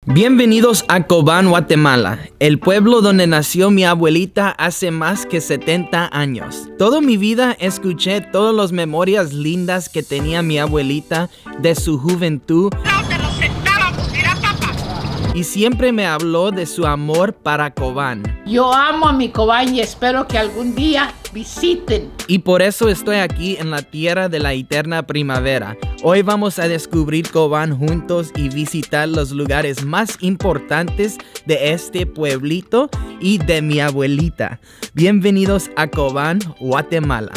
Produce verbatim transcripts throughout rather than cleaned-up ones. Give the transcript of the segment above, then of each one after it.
Bienvenidos a Cobán, Guatemala, el pueblo donde nació mi abuelita hace más que setenta años. Toda mi vida escuché todas las memorias lindas que tenía mi abuelita de su juventud. Y siempre me habló de su amor para Cobán. Yo amo a mi Cobán y espero que algún día visiten. Y por eso estoy aquí en la tierra de la eterna primavera. Hoy vamos a descubrir Cobán juntos y visitar los lugares más importantes de este pueblito y de mi abuelita. Bienvenidos a Cobán, Guatemala.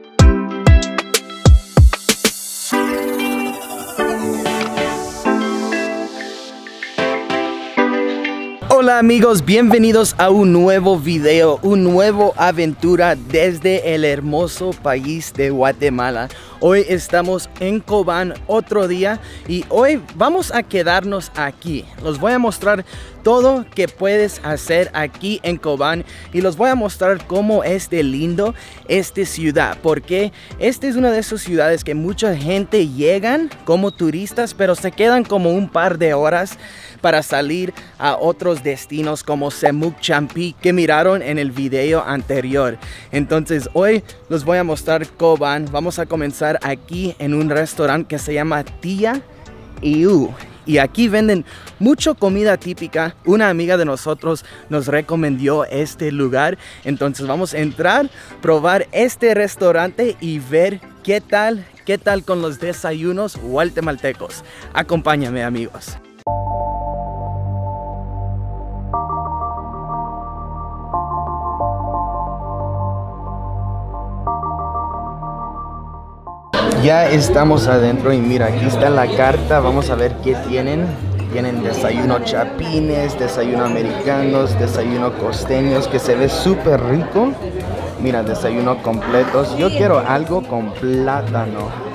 Hola amigos, bienvenidos a un nuevo video, un nuevo aventura desde el hermoso país de Guatemala. Hoy estamos en Cobán otro día y hoy vamos a quedarnos aquí. Los voy a mostrar todo que puedes hacer aquí en Cobán y los voy a mostrar cómo es de lindo esta ciudad, porque esta es una de esas ciudades que mucha gente llegan como turistas, pero se quedan como un par de horas para salir a otros destinos como Semuc Champí que miraron en el video anterior. Entonces hoy les voy a mostrar Cobán. Vamos a comenzar aquí en un restaurante que se llama Tía Iu. Y aquí venden mucha comida típica. Una amiga de nosotros nos recomendó este lugar. Entonces vamos a entrar, probar este restaurante y ver qué tal, qué tal con los desayunos guatemaltecos. Acompáñame amigos. Ya estamos adentro y mira, aquí está la carta. Vamos a ver qué tienen. Tienen desayuno chapines, desayuno americanos, desayuno costeños, que se ve súper rico. Mira, desayuno completos. Yo quiero algo con plátano.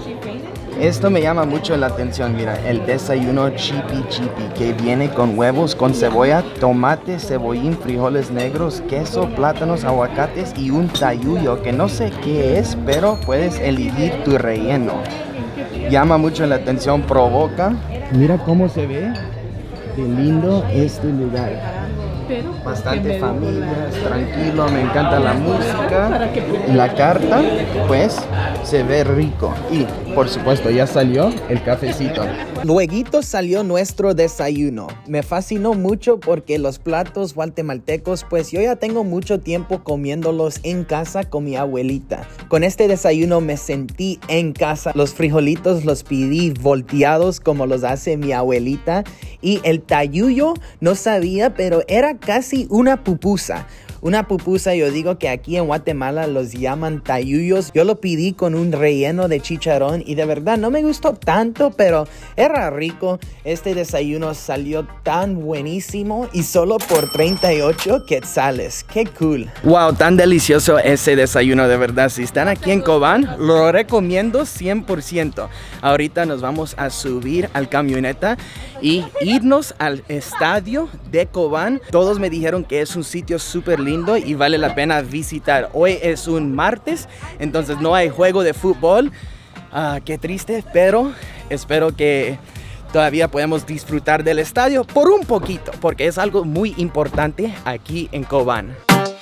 Esto me llama mucho la atención, mira, el desayuno chipi chipi, que viene con huevos, con cebolla, tomate, cebollín, frijoles negros, queso, plátanos, aguacates y un tayuyo, que no sé qué es, pero puedes elegir tu relleno. Llama mucho la atención, provoca. Mira cómo se ve de lindo este lugar. Bastante familias, tranquilo, me encanta la música. La carta, pues, se ve rico. Y, por supuesto, ya salió el cafecito. Lueguito salió nuestro desayuno. Me fascinó mucho porque los platos guatemaltecos, pues yo ya tengo mucho tiempo comiéndolos en casa con mi abuelita. Con este desayuno me sentí en casa. Los frijolitos los pedí volteados como los hace mi abuelita. Y el tayuyo, no sabía, pero era casi una pupusa. Una pupusa, yo digo que aquí en Guatemala los llaman tayuyos. Yo lo pedí con un relleno de chicharrón y de verdad no me gustó tanto, pero era rico. Este desayuno salió tan buenísimo y solo por treinta y ocho quetzales. ¡Qué cool! Wow, tan delicioso ese desayuno, de verdad. Si están aquí en Cobán, lo recomiendo cien por ciento. Ahorita nos vamos a subir al camioneta y irnos al estadio de Cobán. Todos me dijeron que es un sitio súper lindo y vale la pena visitar. Hoy es un martes, entonces no hay juego de fútbol. Ah, qué triste, pero espero que todavía podemos disfrutar del estadio por un poquito, porque es algo muy importante aquí en Cobán.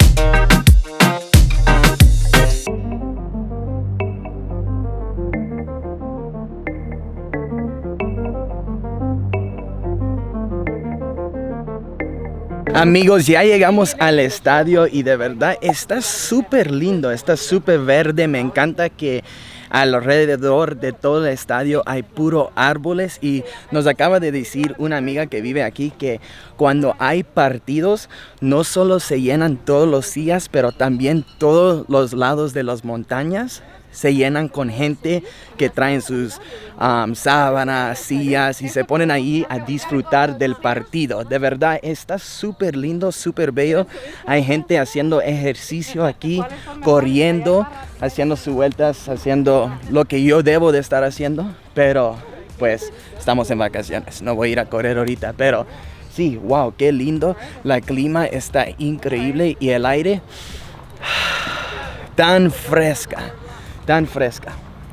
Amigos, ya llegamos al estadio y de verdad está súper lindo, está súper verde. Me encanta que alrededor de todo el estadio hay puro árboles y nos acaba de decir una amiga que vive aquí que cuando hay partidos no solo se llenan todos los días, pero también todos los lados de las montañas se llenan con gente que traen sus um, sábanas, sillas y se ponen ahí a disfrutar del partido. De verdad está súper lindo, súper bello. Hay gente haciendo ejercicio aquí, corriendo, haciendo sus vueltas, haciendo lo que yo debo de estar haciendo. Pero pues estamos en vacaciones, no voy a ir a correr ahorita, pero sí, wow, qué lindo. La clima está increíble y el aire tan fresca. Tan fresca.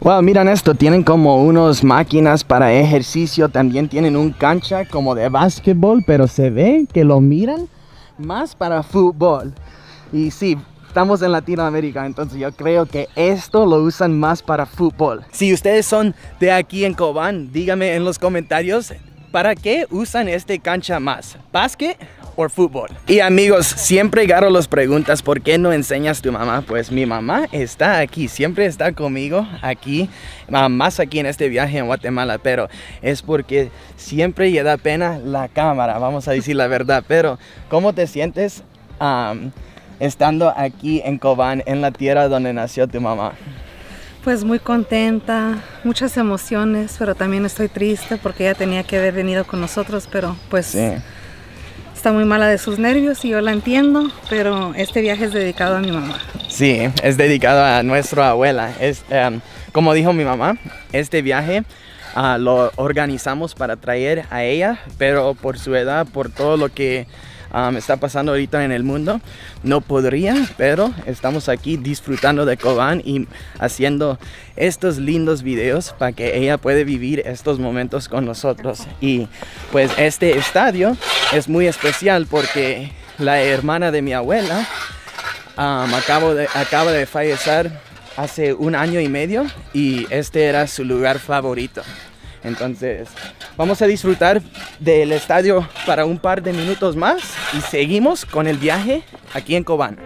Wow, miren esto, tienen como unas máquinas para ejercicio, también tienen un cancha como de básquetbol, pero se ve que lo miran más para fútbol. Y sí, estamos en Latinoamérica, entonces yo creo que esto lo usan más para fútbol. Si ustedes son de aquí en Cobán, díganme en los comentarios, ¿para qué usan este cancha más? ¿Básquet o fútbol? Y amigos, siempre agarro las preguntas, ¿por qué no enseñas a tu mamá? Pues mi mamá está aquí, siempre está conmigo aquí, más aquí en este viaje en Guatemala, pero es porque siempre le da pena la cámara, vamos a decir la verdad. Pero ¿cómo te sientes um, estando aquí en Cobán, en la tierra donde nació tu mamá? Pues muy contenta, muchas emociones, pero también estoy triste porque ella tenía que haber venido con nosotros, pero pues sí, está muy mala de sus nervios y yo la entiendo, pero este viaje es dedicado a mi mamá. Sí, es dedicado a nuestra abuela. Es, um, como dijo mi mamá, este viaje uh, lo organizamos para traer a ella, pero por su edad, por todo lo que Um, está pasando ahorita en el mundo, no podría, pero estamos aquí disfrutando de Cobán y haciendo estos lindos videos para que ella pueda vivir estos momentos con nosotros. Y pues este estadio es muy especial porque la hermana de mi abuela um, acabo de, acaba de fallecer hace un año y medio y este era su lugar favorito. Entonces vamos a disfrutar del estadio para un par de minutos más y seguimos con el viaje aquí en Cobán.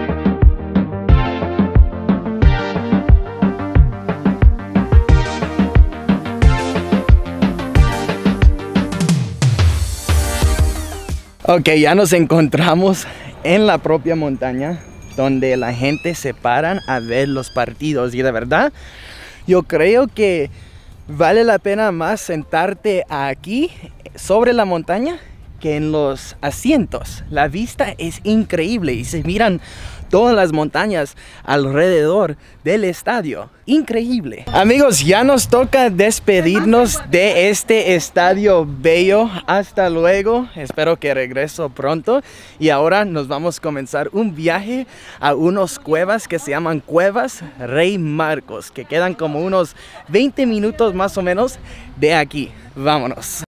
Ok, ya nos encontramos en la propia montaña donde la gente se paran a ver los partidos y de verdad yo creo que vale la pena más sentarte aquí sobre la montaña que en los asientos. La vista es increíble y se miran todas las montañas alrededor del estadio. Increíble. Amigos, ya nos toca despedirnos de este estadio bello. Hasta luego. Espero que regreso pronto. Y ahora nos vamos a comenzar un viaje a unas cuevas que se llaman Cuevas Rey Marcos, que quedan como unos veinte minutos más o menos de aquí. Vámonos.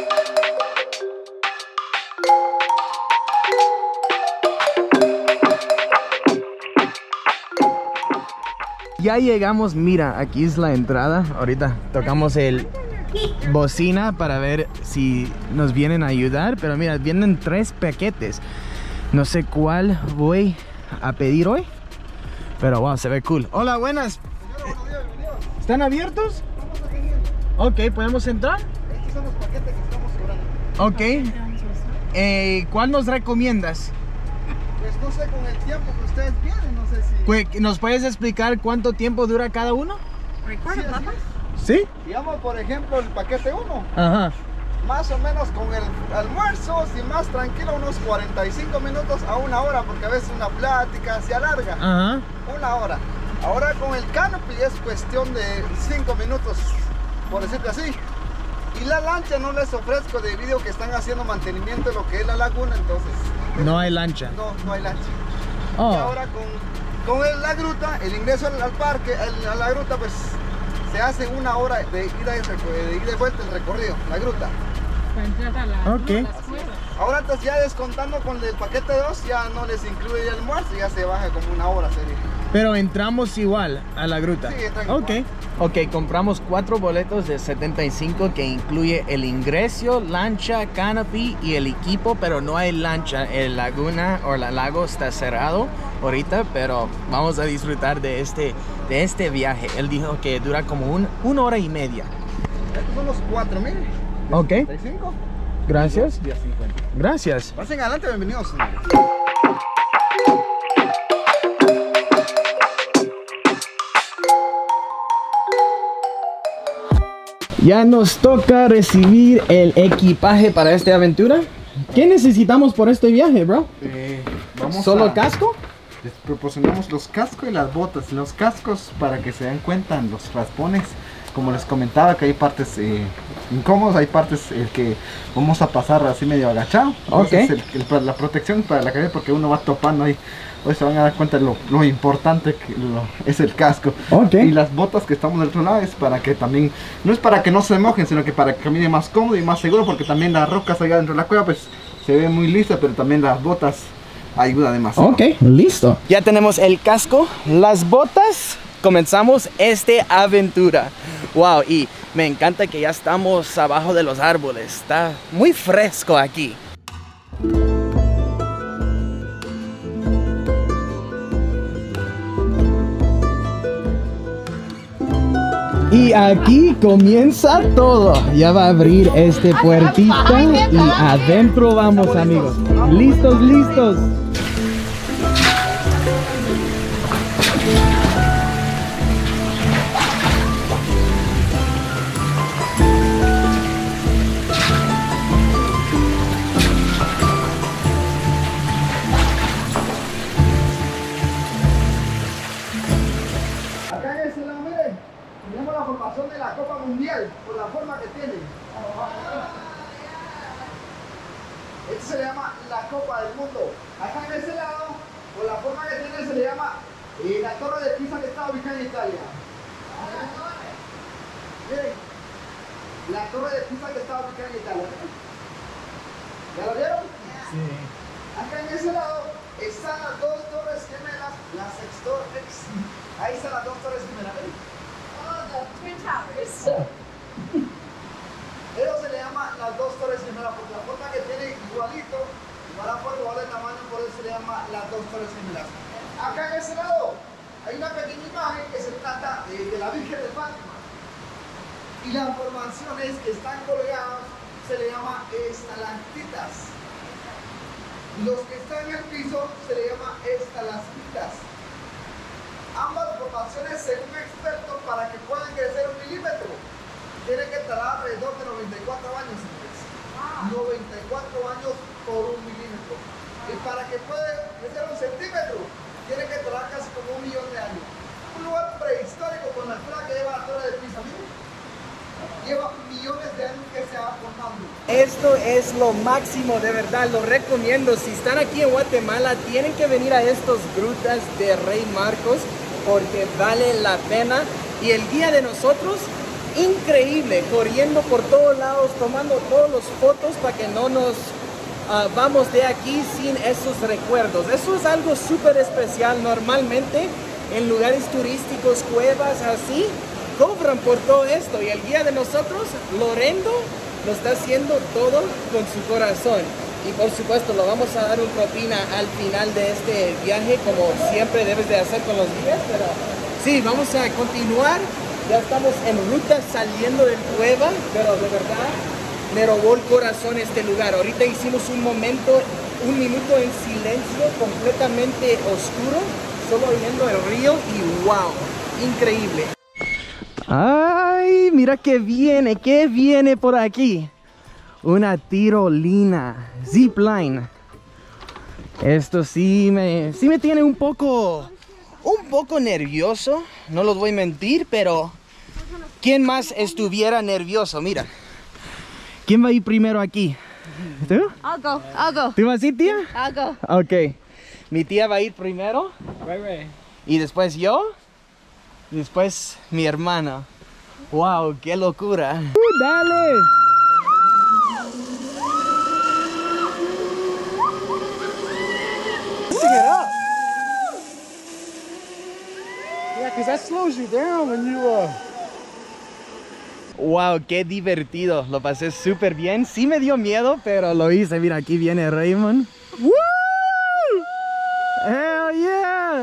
Ya llegamos, mira, aquí es la entrada. Ahorita tocamos el bocina para ver si nos vienen a ayudar. Pero mira, vienen tres paquetes. No sé cuál voy a pedir hoy, pero wow, se ve cool. Hola, buenas. ¿Están abiertos? Ok, ¿podemos entrar? Estos son los paquetes que estamos cobrando. Ok. Eh, ¿Cuál nos recomiendas? Pues no sé, con el tiempo que ustedes vienen, no sé si... ¿Nos puedes explicar cuánto tiempo dura cada uno? Sí, así es. ¿Sí? Digamos, por ejemplo, el paquete uno. Ajá. Más o menos con el almuerzo, si más tranquilo, unos cuarenta y cinco minutos a una hora, porque a veces una plática se alarga. Ajá. Una hora. Ahora con el canopy es cuestión de cinco minutos, por decirlo así. Y la lancha no les ofrezco debido a que están haciendo mantenimiento de lo que es la laguna, entonces... No hay lancha. No, no hay lancha. Oh. Y ahora con, con el, la gruta, el ingreso al, al parque, el, a la gruta, pues se hace una hora de ida y, de ida y vuelta el recorrido, la gruta. Ok. Ahora entonces ya descontando con el paquete dos, ya no les incluye el almuerzo, ya se baja como una hora sería. Pero entramos igual a la gruta. Sí, entramos Ok. igual. Ok, compramos cuatro boletos de setenta y cinco que incluye el ingreso, lancha, canopy y el equipo, pero no hay lancha. El laguna o el lago está cerrado ahorita, pero vamos a disfrutar de este, de este viaje. Él dijo que dura como un, una hora y media. Estos son los cuatro, miren. Ok. setenta y cinco. Gracias. Día cincuenta. Gracias. Pasen adelante, bienvenidos, señores. Ya nos toca recibir el equipaje para esta aventura. ¿Qué necesitamos por este viaje, bro? Eh, vamos ¿Solo a- casco? Les proporcionamos los cascos y las botas. Los cascos, para que se den cuenta, los raspones como les comentaba, que hay partes eh, incómodas, hay partes eh, que vamos a pasar así medio agachado. Entonces, okay. el, el, la protección para la cabeza, porque uno va topando ahí. Hoy se van a dar cuenta de lo, lo importante que lo, es el casco. Okay. Y las botas que estamos del otro lado es para que también, no es para que no se mojen, sino que para que camine más cómodo y más seguro, porque también las rocas allá dentro de la cueva pues se ve muy lisa, pero también las botas ayudan demasiado. Ok, listo. Ya tenemos el casco, las botas. Comenzamos esta aventura. Wow, y me encanta que ya estamos abajo de los árboles. Está muy fresco aquí. Y aquí comienza todo. Ya va a abrir este puertita y adentro vamos, amigos. Listos, listos. De la Copa Mundial por la forma que tiene. Esto se le llama la Copa del Mundo. Acá en ese lado, por la forma que tiene, se le llama eh, la Torre de Pisa, que está ubicada en Italia. Miren, la Torre de Pisa que está ubicada en Italia. ¿Ya lo vieron? Sí. Acá en ese lado están las dos torres gemelas, las Extorrex. Ahí están las dos torres gemelas. ¿Ven? Twin Towers. Eso se le llama las dos torres gemelas, porque la forma que tiene igualito, igual a forma, igual de tamaño, por eso se le llama las dos torres gemelas. Acá en ese lado hay una pequeña imagen que se trata de, de la Virgen de Fátima. Y las formaciones que están colgadas se le llama estalactitas. Los que están en el piso se le llama estalactitas. Ambas formaciones, según expertos, para que puedan crecer un milímetro, tienen que tardar alrededor de noventa y cuatro años, señores. noventa y cuatro años por un milímetro. Y para que pueda crecer un centímetro, tiene que tardar casi como un millón de años. Un lugar prehistórico con la altura que lleva la Torre de Pisa, miren. Lleva millones de años que se va formando. Esto es lo máximo, de verdad, lo recomiendo. Si están aquí en Guatemala, tienen que venir a estas grutas de Rey Marcos, porque vale la pena. Y el guía de nosotros, increíble, corriendo por todos lados, tomando todas las fotos para que no nos uh, vamos de aquí sin esos recuerdos. Eso es algo súper especial. Normalmente en lugares turísticos, cuevas así, cobran por todo esto, y el guía de nosotros, Lorendo, lo está haciendo todo con su corazón. Y por supuesto lo vamos a dar una propina al final de este viaje, como siempre debes de hacer con los guías. Pero sí, vamos a continuar. Ya estamos en ruta saliendo de cueva, pero de verdad me robó el corazón este lugar. Ahorita hicimos un momento, un minuto en silencio, completamente oscuro, solo oyendo el río, y wow, increíble. Ay, mira qué viene, qué viene por aquí. Una tirolina, zipline. Esto sí me, sí me tiene un poco, un poco nervioso. No los voy a mentir, pero ¿quién más estuviera nervioso? Mira, ¿quién va a ir primero aquí? ¿Tú? I'll go, I'll go. ¿Tú vas a ir, tía? I'll go. Ok. Mi tía va a ir primero. Right, right. Y después yo. Y después mi hermana. Wow, qué locura. Uh, dale. Yeah, because that slows you down when you uh Wow, qué divertido. Lo pasé súper bien. Sí me dio miedo, pero lo hice. Mira, aquí viene Raymond. ¡Woo! ¡Hell yeah!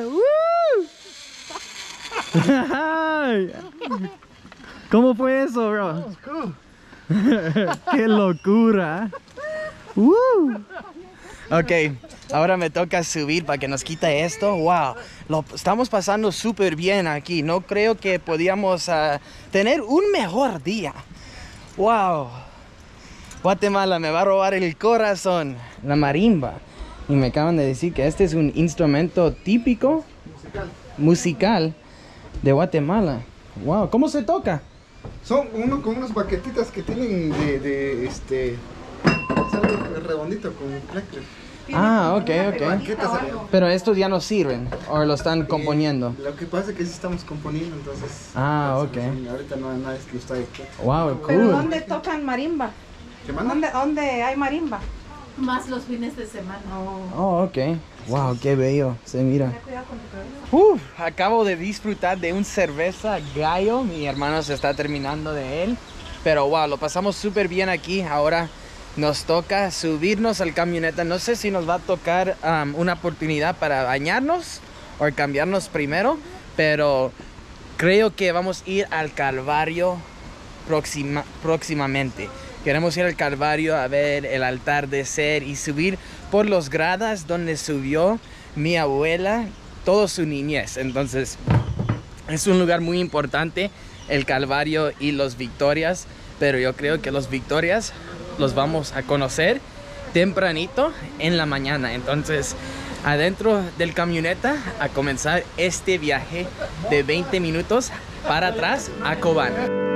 ¡Woo! ¿Cómo fue eso, bro? that was cool. ¡Qué locura! ¡Woo! Ok, ahora me toca subir para que nos quite esto. Wow, lo estamos pasando súper bien aquí. No creo que podíamos uh, tener un mejor día. Wow, Guatemala me va a robar el corazón. La marimba. Y me acaban de decir que este es un instrumento típico musical, musical de Guatemala. Wow, ¿cómo se toca? Son uno con unas baquetitas que tienen de, de este... Sale redondito con cracker. Ah, ok, ok. Baquetas, Pero estos ya no sirven, o lo están componiendo. Lo que pasa es que sí estamos componiendo, entonces... Ah, ok. Ahorita no hay nadie que lo está ahí. Wow, ¿Pero cool. dónde tocan marimba? ¿Qué manda? ¿Dónde, ¿Dónde hay marimba? Más los fines de semana. Oh, ok. Wow, qué bello. Se mira. Uf, acabo de disfrutar de un cerveza gallo. Mi hermano se está terminando de él. Pero wow, lo pasamos súper bien aquí. Ahora nos toca subirnos al camioneta. No sé si nos va a tocar um, una oportunidad para bañarnos o cambiarnos primero. Pero creo que vamos a ir al Calvario próxima, próximamente. Queremos ir al Calvario a ver el altar de ser y subir por los gradas donde subió mi abuela toda su niñez. Entonces es un lugar muy importante, el Calvario y los Victorias, pero yo creo que los Victorias los vamos a conocer tempranito en la mañana. Entonces adentro del camioneta a comenzar este viaje de veinte minutos para atrás a Cobán.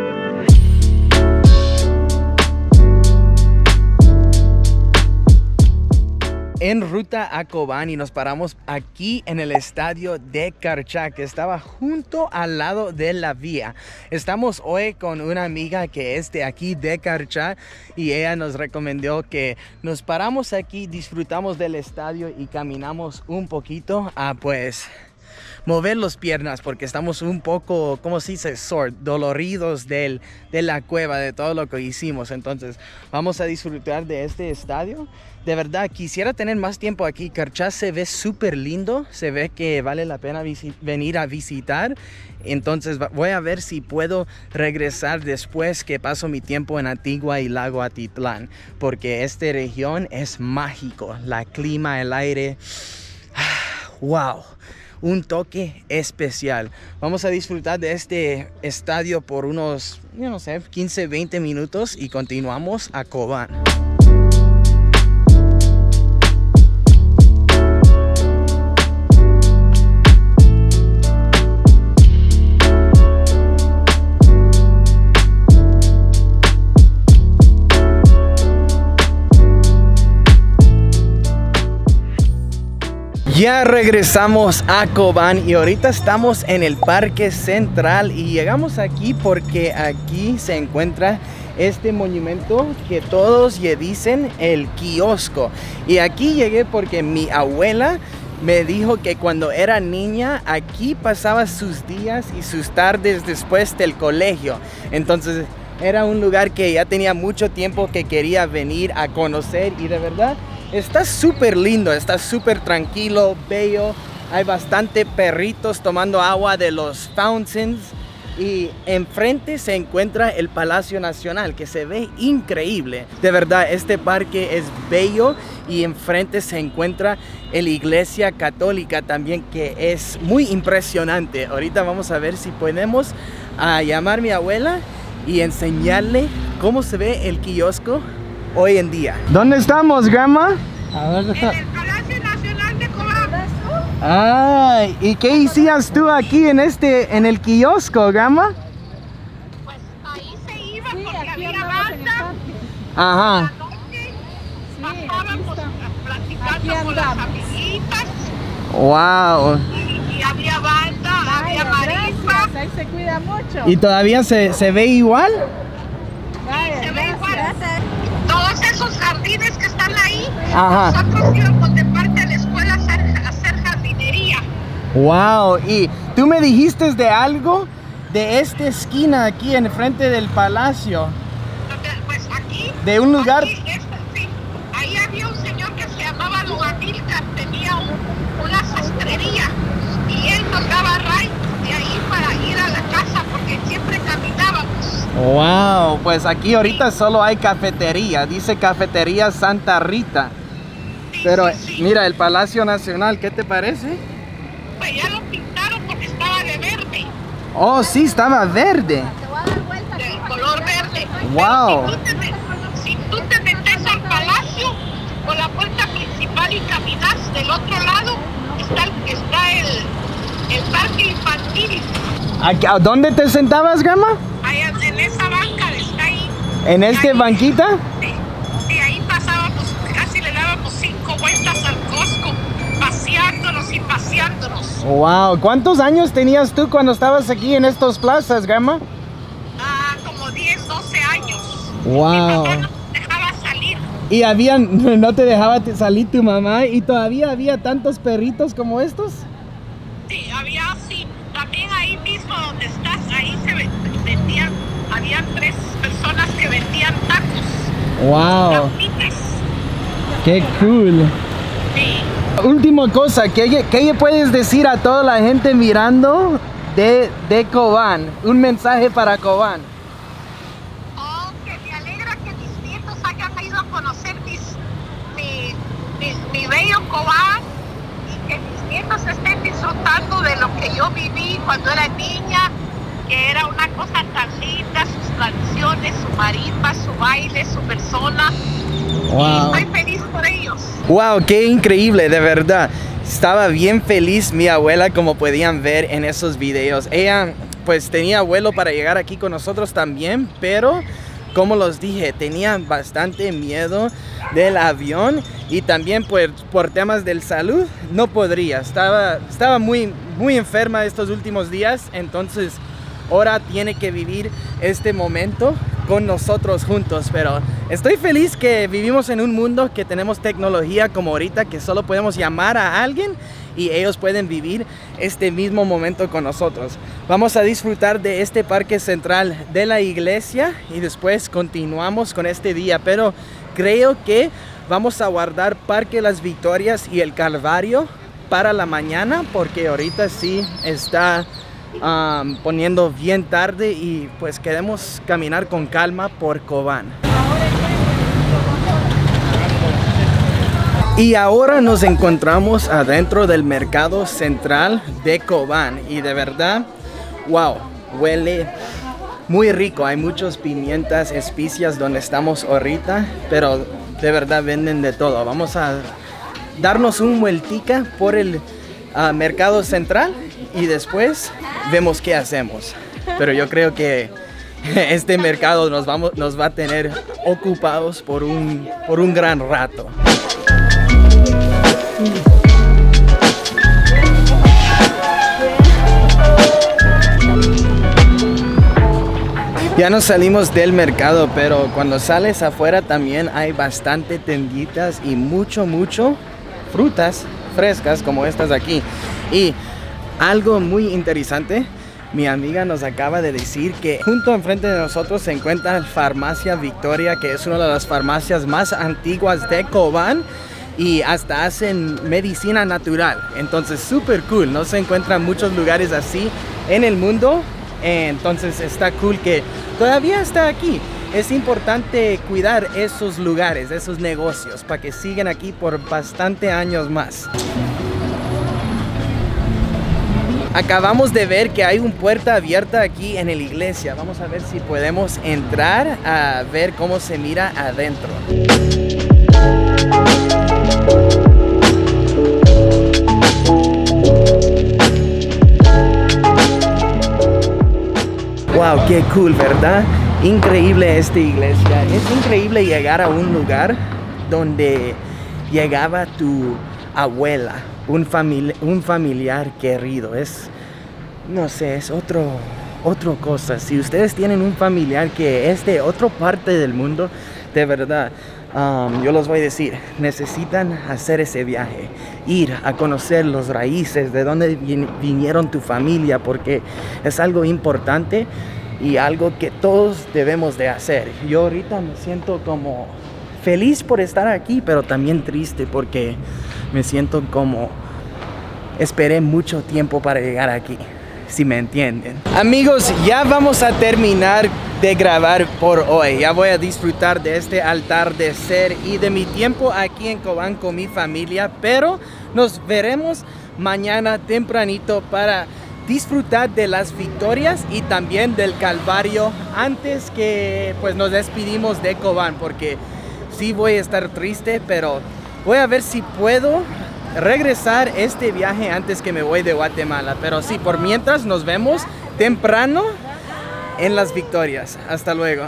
En ruta a Cobán y nos paramos aquí en el estadio de Carchá, que estaba junto al lado de la vía. Estamos hoy con una amiga que es de aquí de Carchá y ella nos recomendó que nos paramos aquí, disfrutamos del estadio y caminamos un poquito a pues mover las piernas porque estamos un poco, ¿cómo se dice? Sore, doloridos del, de la cueva, de todo lo que hicimos. Entonces vamos a disfrutar de este estadio. De verdad, quisiera tener más tiempo aquí. Carchá se ve súper lindo, se ve que vale la pena venir a visitar. Entonces voy a ver si puedo regresar después que paso mi tiempo en Antigua y Lago Atitlán, porque esta región es mágico. La clima, el aire, wow. Un toque especial. Vamos a disfrutar de este estadio por unos, yo no sé, quince, veinte minutos y continuamos a Cobán. Ya regresamos a Cobán y ahorita estamos en el Parque Central y llegamos aquí porque aquí se encuentra este monumento que todos le dicen el kiosco. Y aquí llegué porque mi abuela me dijo que cuando era niña aquí pasaba sus días y sus tardes después del colegio. Entonces era un lugar que ya tenía mucho tiempo que quería venir a conocer y de verdad está súper lindo, está súper tranquilo, bello. Hay bastante perritos tomando agua de los fountains. Y enfrente se encuentra el Palacio Nacional, que se ve increíble. De verdad, este parque es bello. Y enfrente se encuentra la Iglesia Católica también, que es muy impresionante. Ahorita vamos a ver si podemos uh, llamar a mi abuela y enseñarle cómo se ve el kiosco hoy en día. ¿Dónde estamos, Gama? A ver, En el Palacio Nacional de Cobán. Ay, ¿y qué hicías tú aquí en este, en el kiosco, Gama? Pues ahí se iba porque había banda. Ajá. La noche pasábamos platicando con las amiguitas. Wow. Y, y había banda, había marismas. Ahí se cuida mucho. ¿Y todavía se, se ve igual? Se ve igual. Todos esos jardines que están ahí, Ajá. nosotros íbamos de parte de la escuela a hacer, a hacer jardinería. Wow. ¿Y tú me dijiste de algo de esta esquina aquí en frente del palacio? Pues aquí, De un lugar. aquí, esta, sí, ahí había un señor que se llamaba Don Amílcar, tenía un, una sastrería y él nos daba ride de ahí para ir a la casa porque siempre caminábamos. Wow, pues aquí ahorita solo hay cafetería, dice Cafetería Santa Rita. Pero mira, el Palacio Nacional, ¿qué te parece? Pues ya lo pintaron porque estaba de verde, Oh, sí, estaba verde. del color verde. Wow. Pero si tú te, met- si tú te metes al palacio por la puerta principal y caminas del otro lado, está el, está el, el parque infantil. Aquí, ¿a dónde te sentabas, Gama? Allá en ¿En este ahí, banquita? Sí, y ahí pasábamos, casi le dábamos cinco vueltas al Costco, paseándonos y paseándonos. Wow, ¿cuántos años tenías tú cuando estabas aquí en estas plazas, Grandma? Ah, como diez, doce años. Wow. Mi papá no me dejaba salir. Y habían, no te dejaba salir tu mamá y todavía había tantos perritos como estos. Sí, había así. También ahí mismo donde estás, ahí se vendían, habían tres personas que vendían tacos. Wow. Tapitas. Qué cool. Sí. Última cosa, ¿qué, ¿qué puedes decir a toda la gente mirando de, de Cobán? Un mensaje para Cobán. Oh, que me alegra que mis nietos hayan ido a conocer mis, mi, mi, mi bello Cobán y que mis nietos estén disfrutando de lo que yo viví cuando era niña, que era una cosa tan linda, sus tradiciones, su marimba, su baile, su persona. Wow. Y estoy feliz por ellos. Wow, qué increíble, de verdad. Estaba bien feliz mi abuela, como podían ver en esos videos. Ella pues tenía vuelo para llegar aquí con nosotros también, pero como los dije, tenía bastante miedo del avión y también por, por temas de salud no podría. Estaba, estaba muy, muy enferma estos últimos días, entonces ahora tiene que vivir este momento con nosotros juntos, pero estoy feliz que vivimos en un mundo que tenemos tecnología como ahorita, que solo podemos llamar a alguien y ellos pueden vivir este mismo momento con nosotros. Vamos a disfrutar de este parque central de la iglesia y después continuamos con este día, pero creo que vamos a guardar Parque Las Victorias y el Calvario para la mañana, porque ahorita sí está Um, poniendo bien tarde y pues queremos caminar con calma por Cobán. Y ahora nos encontramos adentro del mercado central de Cobán y de verdad, wow, huele muy rico. Hay muchas pimientas, especias donde estamos ahorita, pero de verdad venden de todo. Vamos a darnos un vueltica por el uh, mercado central y después vemos qué hacemos. Pero yo creo que este mercado nos, vamos, nos va a tener ocupados por un, por un gran rato. Ya nos salimos del mercado, pero cuando sales afuera también hay bastante tienditas y mucho, mucho frutas frescas como estas aquí. Y algo muy interesante, mi amiga nos acaba de decir que junto enfrente de nosotros se encuentra Farmacia Victoria, que es una de las farmacias más antiguas de Cobán y hasta hacen medicina natural. Entonces súper cool, no se encuentran muchos lugares así en el mundo, entonces está cool que todavía está aquí. Es importante cuidar esos lugares, esos negocios, para que sigan aquí por bastante años más. Acabamos de ver que hay una puerta abierta aquí en la iglesia. Vamos a ver si podemos entrar a ver cómo se mira adentro. Wow, qué cool, ¿verdad? Increíble esta iglesia. Es increíble llegar a un lugar donde llegaba tu abuela. Un, famili un familiar querido, es, no sé, es otro, otra cosa. Si ustedes tienen un familiar que es de otra parte del mundo, de verdad, um, yo los voy a decir, necesitan hacer ese viaje, ir a conocer los raíces, de dónde vin vinieron tu familia, porque es algo importante y algo que todos debemos de hacer. Yo ahorita me siento como feliz por estar aquí, pero también triste porque me siento como esperé mucho tiempo para llegar aquí, si me entienden. Amigos, ya vamos a terminar de grabar por hoy. Ya voy a disfrutar de este atardecer y de mi tiempo aquí en Cobán con mi familia, pero nos veremos mañana tempranito para disfrutar de las Victorias y también del Calvario antes que pues nos despedimos de Cobán, porque sí voy a estar triste, pero voy a ver si puedo regresar este viaje antes que me voy de Guatemala. Pero sí, por mientras nos vemos temprano en las Victorias. Hasta luego.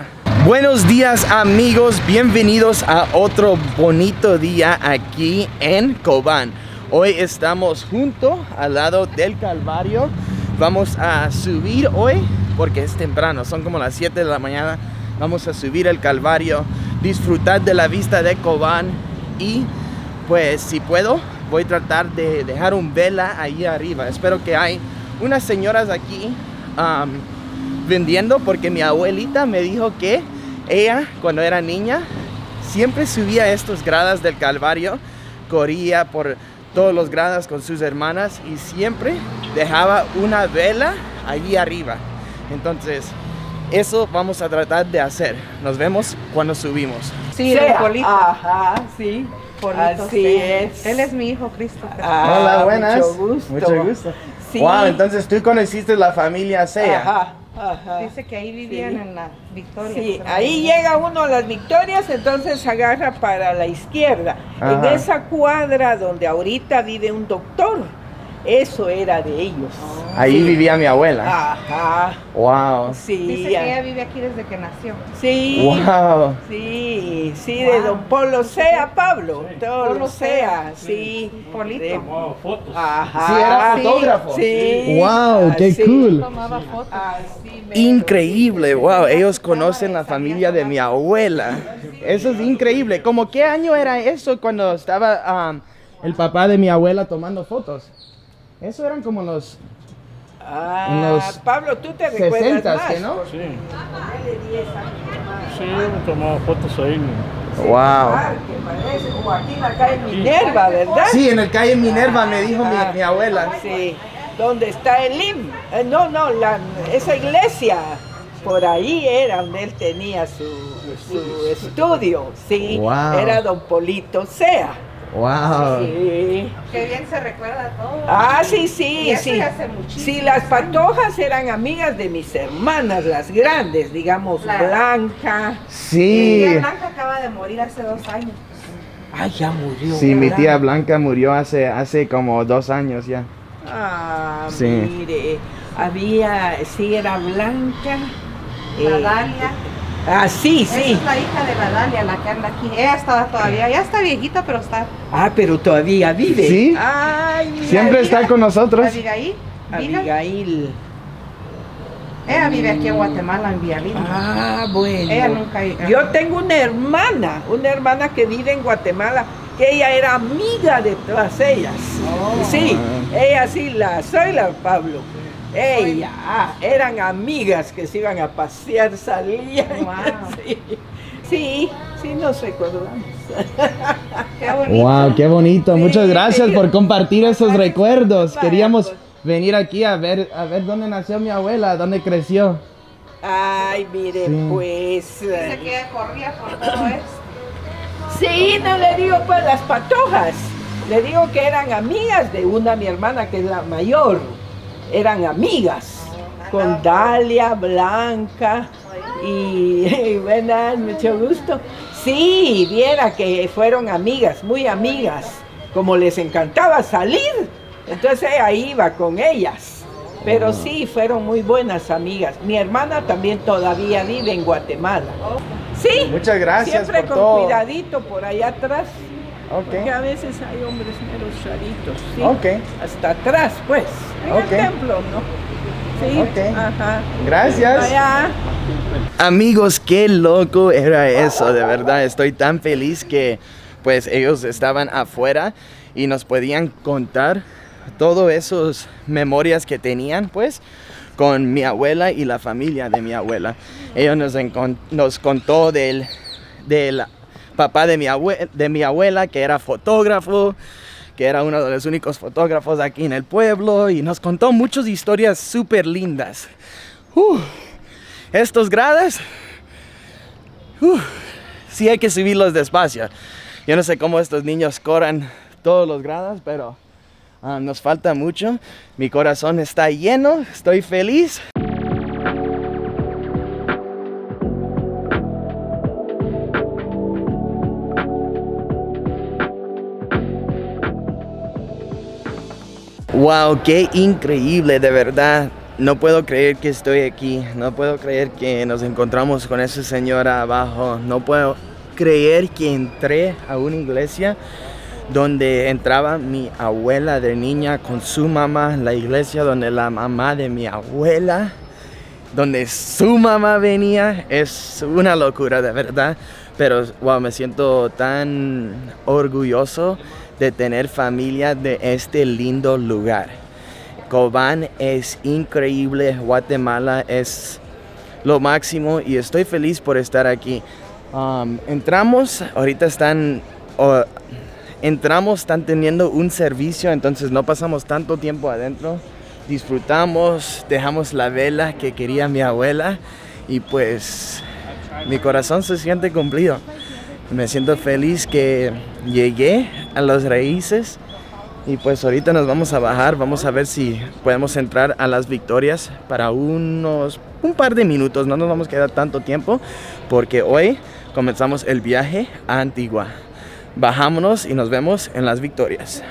Buenos días amigos, bienvenidos a otro bonito día aquí en Cobán. Hoy estamos junto al lado del Calvario. Vamos a subir hoy porque es temprano, son como las siete de la mañana. Vamos a subir el Calvario, disfrutar de la vista de Cobán y pues si puedo voy a tratar de dejar un vela ahí arriba. Espero que hay unas señoras aquí um, vendiendo porque mi abuelita me dijo que ella cuando era niña siempre subía estos gradas del Calvario, corría por todos los gradas con sus hermanas y siempre dejaba una vela allí arriba. Entonces eso vamos a tratar de hacer. Nos vemos cuando subimos. Sí, el Polito. Ajá, sí. Polito, Así sí. es. Él es mi hijo, Christopher. Ah, Hola, buenas. Mucho gusto. Mucho gusto. Sí. Wow, entonces tú conociste la familia Sea. Ajá, ajá. Dice que ahí vivían Sí. en la Victoria. Sí, pero- ahí llega uno a las Victorias, entonces agarra para la izquierda. En Ajá. esa cuadra donde ahorita vive un doctor, eso era de ellos. Ahí Sí. vivía mi abuela. Ajá, Wow. sí. Dice que ella vive aquí desde que nació. Sí. Wow. Sí, sí, de don Polo Sea, Pablo. Polo Polo Sea, Sea. sí. Polito. De- Wow, fotos. Ajá. Sí, era fotógrafo. Sí. Wow, qué así. cool. Tomaba fotos. Así mero. Increíble, wow, ellos conocen la familia de mi abuela. Eso es increíble. ¿Cómo qué año era eso cuando estaba um, el papá de mi abuela tomando fotos? Eso eran como los Ah, en los Pablo, tú te recuerdas sesentas, más. ¿que no? Sí, Dale diez años más. sí, hemos tomado fotos ahí. Wow. Ah, que parece, o aquí en la calle Minerva, ¿verdad? Sí, en el calle Minerva me dijo mi, mi abuela. Sí, donde está el I M. Eh, no, no, la, esa iglesia. Por ahí era donde él tenía su, su estudio. Sí, Wow. era don Polito Sea. Wow. Sí. Qué bien se recuerda todo. Ah, sí, sí, Y eso sí. ya hace muchísimos Sí, las años. patojas eran amigas de mis hermanas, las grandes, digamos, La- Blanca. Mi Sí. tía Blanca acaba de morir hace dos años. Ay, ya murió. Sí, mi ¿verdad? tía Blanca murió hace, hace como dos años ya. Ah, Sí. mire, había, sí, era Blanca. eh, La Dalia. Ah, sí, Esa sí. es la hija de la Dalia, la que anda aquí. Ella está todavía, ya está viejita, pero está. Ah, pero todavía vive. Sí. Ay, mira, Siempre mira. está con nosotros. Abigail. Vila. Abigail. Ella vive aquí en Guatemala, en Villalinda. Ah, bueno. Ella nunca. Yo tengo una hermana, una hermana que vive en Guatemala, que ella era amiga de todas ellas. Sí, ella sí, la, soy la Pablo. Ella, ah, eran amigas que se iban a pasear, salían. Wow. Sí, sí, sí, nos recordamos. Qué bonito. Wow, qué bonito. Sí, Muchas gracias sí. por compartir esos Gracias. recuerdos. Vaya, Queríamos pues. venir aquí a ver, a ver dónde nació mi abuela, dónde creció. Ay, mire, Sí. pues. Dice que ella corría por todo esto. Sí, no le digo pues las patojas. Le digo que eran amigas de una, mi hermana, que es la mayor. Eran amigas. Con Dalia, Blanca y, y buenas, mucho gusto. Sí, viera que fueron amigas, muy amigas. Como les encantaba salir, entonces ella iba con ellas. Pero sí, fueron muy buenas amigas. Mi hermana también todavía vive en Guatemala. Sí. Muchas gracias Siempre por con todo. cuidadito por allá atrás. Porque Ok. a veces hay hombres meros raritos, ¿sí? Ok. Hasta atrás, pues. En Ok. el templo, ¿no? Sí. Ok. Ajá. Gracias. Allá. Amigos, qué loco era eso, de verdad. Estoy tan feliz que pues ellos estaban afuera y nos podían contar todas esas memorias que tenían pues con mi abuela y la familia de mi abuela. Ellos nos, encon- nos contó del, del papá de mi, abue- de mi abuela que era fotógrafo, que era uno de los únicos fotógrafos aquí en el pueblo y nos contó muchas historias súper lindas. Uh, estos gradas, uh, sí hay que subirlos despacio. Yo no sé cómo estos niños corran todos los gradas, pero uh, nos falta mucho. Mi corazón está lleno, estoy feliz. Wow, qué increíble, de verdad. No puedo creer que estoy aquí, no puedo creer que nos encontramos con esa señora abajo, no puedo creer que entré a una iglesia donde entraba mi abuela de niña con su mamá, la iglesia donde la mamá de mi abuela, donde su mamá venía. Es una locura de verdad, pero wow, me siento tan orgulloso de tener familia de este lindo lugar. Cobán es increíble, Guatemala es lo máximo y estoy feliz por estar aquí. Um, entramos, ahorita están, uh, entramos, están teniendo un servicio, entonces no pasamos tanto tiempo adentro. Disfrutamos, dejamos la vela que quería mi abuela y pues mi corazón se siente cumplido. Me siento feliz que llegué a las raíces y pues ahorita nos vamos a bajar, vamos a ver si podemos entrar a las Victorias para unos un par de minutos, no nos vamos a quedar tanto tiempo porque hoy comenzamos el viaje a Antigua. Bajámonos y nos vemos en las Victorias.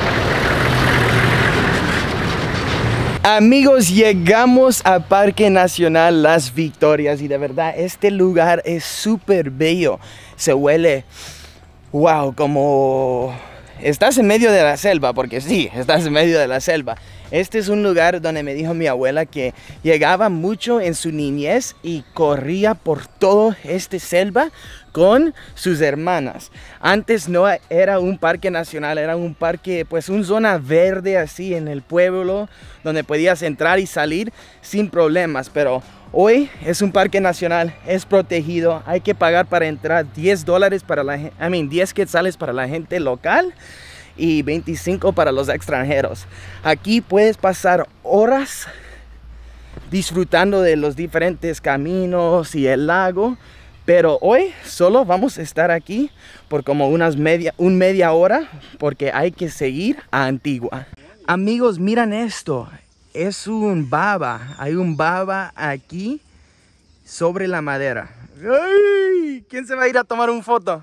Amigos, llegamos al Parque Nacional Las Victorias y de verdad este lugar es súper bello. Se huele, wow, como estás en medio de la selva, porque sí, estás en medio de la selva. Este es un lugar donde me dijo mi abuela que llegaba mucho en su niñez y corría por toda esta selva con sus hermanas. Antes no era un parque nacional, era un parque, pues una zona verde así en el pueblo donde podías entrar y salir sin problemas, pero hoy es un parque nacional, es protegido, hay que pagar para entrar diez dólares para la gente, I mean diez quetzales para la gente local y veinticinco para los extranjeros. Aquí puedes pasar horas disfrutando de los diferentes caminos y el lago, pero hoy solo vamos a estar aquí por como unas media, un media hora porque hay que seguir a Antigua. Amigos, miren esto, es un baba, hay un baba aquí sobre la madera. ¡Ay! ¿Quién se va a ir a tomar una foto?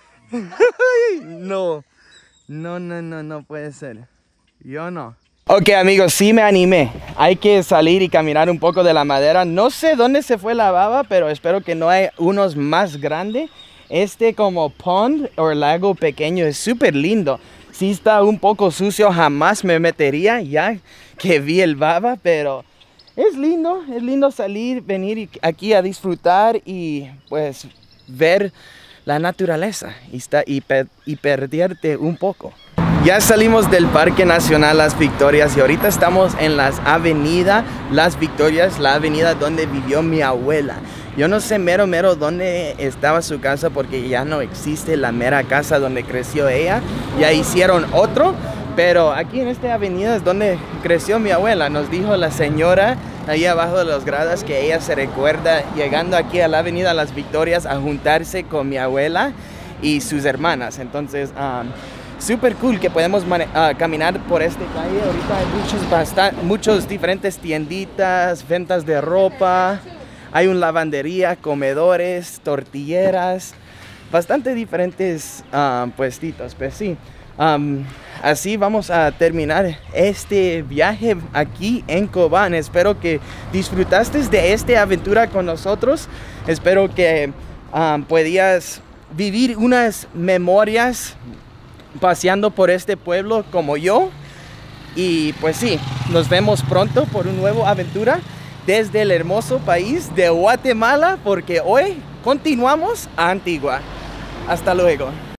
No, no, no, no, no puede ser, yo no. Ok amigos, sí me animé, hay que salir y caminar un poco de la madera. No sé dónde se fue la baba, pero espero que no hay unos más grandes. Este como pond o lago pequeño es súper lindo. Sí está un poco sucio, jamás me metería ya que vi el baba, pero es lindo, es lindo salir, venir aquí a disfrutar y pues ver la naturaleza y, está, y, per, y perderte un poco. Ya salimos del Parque Nacional Las Victorias y ahorita estamos en las avenidas Las Victorias, la avenida donde vivió mi abuela. Yo no sé mero mero dónde estaba su casa porque ya no existe la mera casa donde creció ella. Ya hicieron otro, pero aquí en esta avenida es donde creció mi abuela. Nos dijo la señora ahí abajo de las gradas que ella se recuerda llegando aquí a la avenida Las Victorias a juntarse con mi abuela y sus hermanas. Entonces, um, súper cool que podemos uh, caminar por esta calle. Ahorita hay muchos, bastante, muchos diferentes tienditas, ventas de ropa. Hay una lavandería, comedores, tortilleras, bastante diferentes uh, puestitos. Pues sí, um, así vamos a terminar este viaje aquí en Cobán. Espero que disfrutaste de esta aventura con nosotros. Espero que um, podías vivir unas memorias paseando por este pueblo como yo. Y pues sí, nos vemos pronto por una nueva aventura desde el hermoso país de Guatemala, porque hoy continuamos a Antigua. Hasta luego.